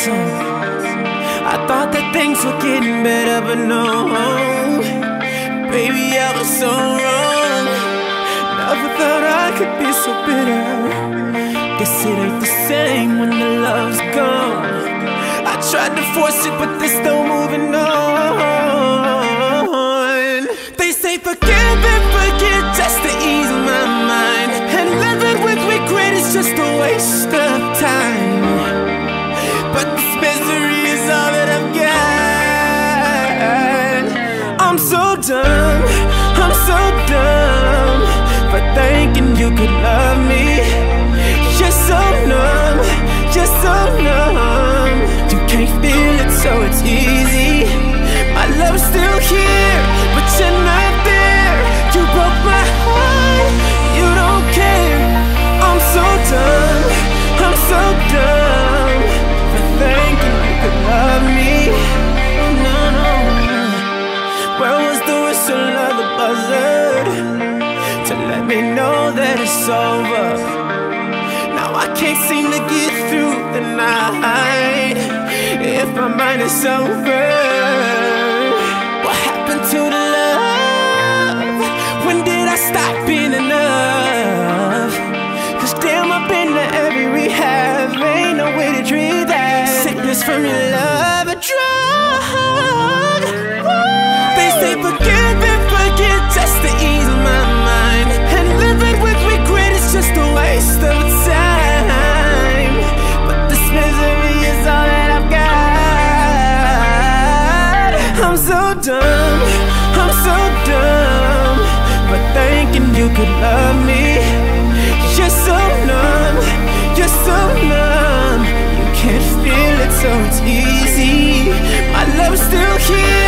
song. I thought that things were getting better, but no, baby, I was so wrong. Never thought I could be so bitter. Guess it ain't the same when the love's gone. I tried to force it, but they're still moving on. They say forgive and forget just to ease my mind, and living with regret is just a waste of time. But this misery is all that I've got. I'm so dumb, I'm so dumb for thinking you could love me. You're so numb, you're so numb. You can't feel it, so it's easy. My love's still here, but you're not there. You broke my heart, you don't care. I'm so dumb, I'm so dumb for thinking you could love me. No, no, no. Where was the whistle of the buzzard to let me know that it's over? Now I can't seem to get through the night if my mind is sober. What happened to the love? When did I stop being enough? Cause damn, I've been to every rehab, ain't no way to treat that. Sickness from your love, a drug. They say forgive and forget just to ease my mind, and living with regret is just a waste of time. But this misery is all that I've got. I'm so dumb, I'm so dumb for thinking you could love me. You're so numb, you're so numb. You can't feel it, so it's easy. My love's still here,